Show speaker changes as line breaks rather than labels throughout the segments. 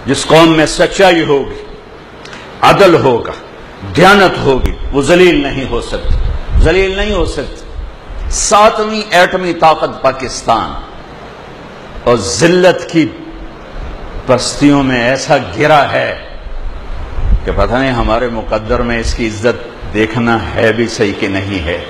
جس قوم میں سچائی ہوگی، عدل ہوگا، دیانت ہوگی، وہ ذلیل نہیں ہو سکتی، ذلیل نہیں ہو سکتی۔ 7ویں ایٹمی طاقت پاکستان، اور ذلت کی پستیوں میں ایسا گرا ہے کہ پتہ نہیں ہمارے مقدر میں اس کی عزت دیکھنا ہے بھی صحیح کہ نہیں ہے۔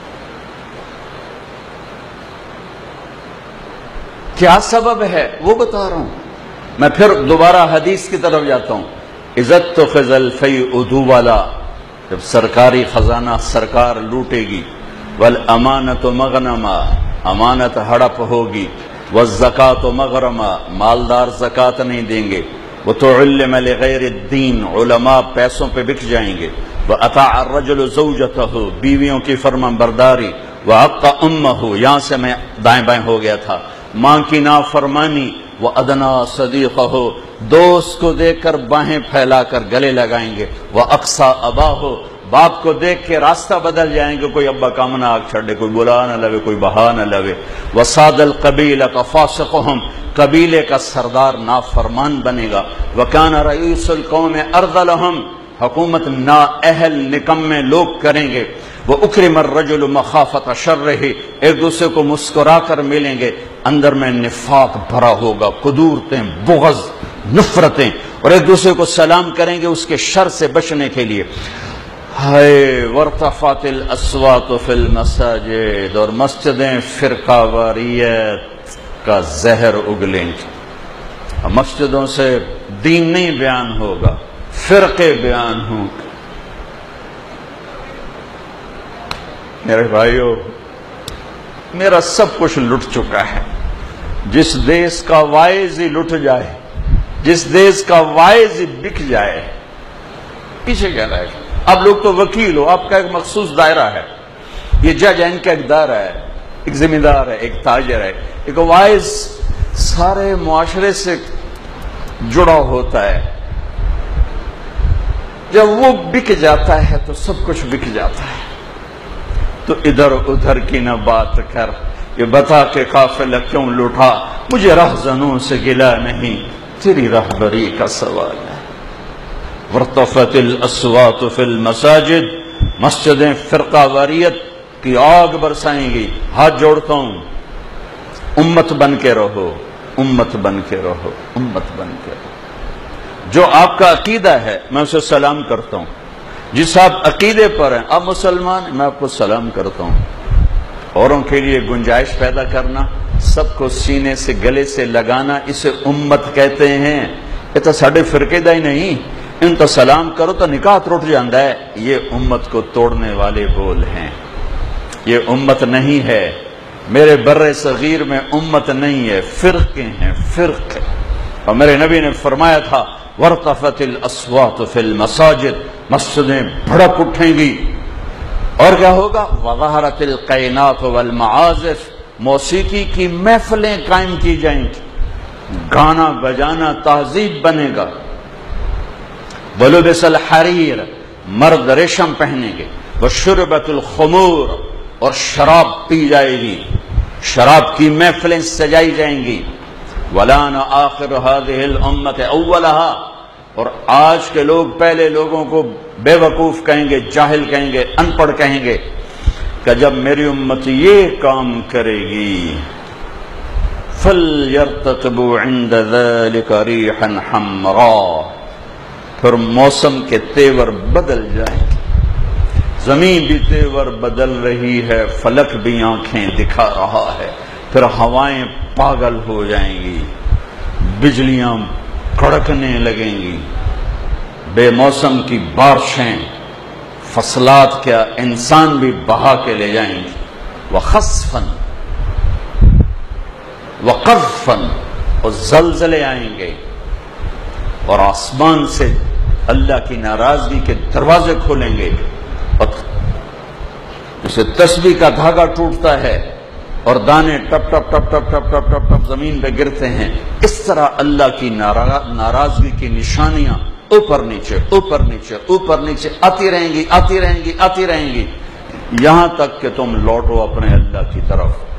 کیا سبب ہے وہ بتا رہا ہوں۔ میں پھر دوبارہ حدیث کی طرف جاتا ہوں۔ عزت تو فضل فی ادوبالا، جب سرکاری خزانہ سرکار لوٹے گی، والامانت مغنما، امانت ہڑپ ہوگی، والزکات مغرما، مالدار زکات نہیں دیں گے، وتعلم لغیر الدین، علماء پیسوں پہ بک جائیں گے، واطاع الرجل زوجته، بیویوں کی فرمان برداری، وعق امہ، یہاں سے میں دائیں بائیں ہو گیا تھا، ماں کی نافرمانی، وادنا صدیقہ، دوست کو دیکھ کر باہیں پھیلا کر گلے لگائیں گے، واقصى اباہ، باپ کو دیکھ کے راستہ بدل جائیں گے، کوئی ابا کام نہ آگ چھڑے، کوئی بلا نہ لوے، کوئی بہا نہ لوے، وصاد القبیلۃ فاسقہم، قبیلے کا سردار نافرمان بنے گا، وکان رئیس القوم ارذلہم، حکومت نااہل نکمے لوگ کریں گے، وَأُكْرِمَ الرَّجُلُ مَخَافَةَ شَرِّهِ، ایک دوسرے کو مسکرا کر ملیں گے، اندر میں نفاق بھرا ہوگا، قدورتیں، بغض، نفرتیں، اور ایک دوسرے کو سلام کریں گے اس کے شر سے بچنے کے لیے۔ ہائے وارتفعت الاصوات فی المساجد، اور مسجدیں فرقہ واریت کا زہر اگلیں گی، مسجدوں سے دین نہیں بیان ہوگا، فرقے بیان ہوں۔ میرے بھائیو، میرا سب کچھ لٹ چکا ہے۔ جس دیس کا وائز ہی لٹ جائے، جس دیس کا وائز ہی بک جائے، پیچھے کیا رہے گا؟ آپ لوگ تو وکیل ہو، آپ کا ایک مخصوص دائرہ ہے، یہ جج ہے، ان کا ایک دائرہ ہے، ایک ذمہ دار ہے، ایک تاجر ہے، ایک وائز سارے معاشرے سے جڑا ہوتا ہے۔ جب وہ بک جاتا ہے تو سب کچھ بک جاتا ہے۔ تو ادھر ادھر کی نہ بات کر، یہ بتا کہ قافلہ کیوں لوٹا، مجھے رہزنوں سے گلا نہیں، تیری رہبری کا سوال ہے۔ وارتفعت الاصوات فی المساجد، مسجدیں فرقہ واریت کی آگ برسائیں گی۔ ہاتھ جوڑتا ہوں، امت بن کے رہو، امت بن کے رہو، امت بن کے رہو۔ جو آپ کا عقیدہ ہے میں اسے سلام کرتا ہوں، جس آپ عقیدے پر ہیں، آپ مسلمان، میں آپ کو سلام کرتا ہوں۔ اوروں کے لیے گنجائش پیدا کرنا، سب کو سینے سے گلے سے لگانا، اسے امت کہتے ہیں۔ یہ تو ساڑھے فرقے دا ہی نہیں، ان تو سلام کرو تو نکاح ٹوٹ جاندہ ہے۔ یہ امت کو توڑنے والے بول ہیں، یہ امت نہیں ہے۔ میرے بر صغیر میں امت نہیں ہے، فرقے ہیں، فرقے۔ اور میرے نبی نے فرمایا تھا وارتفعت الاصوات فی المساجد، مسجدیں بھڑک اٹھیں گی، اور کیا ہوگا؟ وظہرت القینات والمعازف، موسیقی کی محفلیں قائم کی جائیں گی، گانا بجانا تہذیب بنے گا۔ ولبس الحریر، مرد ریشم پہنیں گے، وشربت الخمور، اور شراب پی جائے گی، شراب کی محفلیں سجائی جائیں گی۔ ولان آخر هذه الامت اولها، اور آج کے لوگ پہلے لوگوں کو بے وقوف کہیں گے، جاہل کہیں گے، ان پڑھ کہیں گے کہ جب میری امت یہ کام کرے گی فَلْيَرْتَقِبُوا عِنْدَ ذَلِكَ رِيحًا حَمْرَا، پھر موسم کے تیور بدل جائیں گے، زمین بھی تیور بدل رہی ہے، فلک بھی آنکھیں دکھا رہا ہے، پھر ہوائیں پاگل ہو جائیں گی، بجلیاں کڑکنے لگیں گی، بے موسم کی بارشیں، فصلات کیا انسان بھی بہا کے لے جائیں گی، وخسفاً وقذفاً، اور زلزلے آئیں گے، اور آسمان سے اللہ کی ناراضگی کے دروازے کھولیں گے، اور جسے تسبیح کا دھاگا ٹوٹتا ہے اور دانے ٹپ ٹپ ٹپ ٹپ ٹپ ٹپ ٹپ ٹپ زمین پہ گرتے ہیں، اس طرح اللہ کی ناراضگی کی نشانیاں اوپر نیچے اوپر نیچے اوپر نیچے آتی رہیں گی، آتی رہیں گی، آتی رہیں گی، یہاں تک کہ تم لوٹو اپنے اللہ کی طرف۔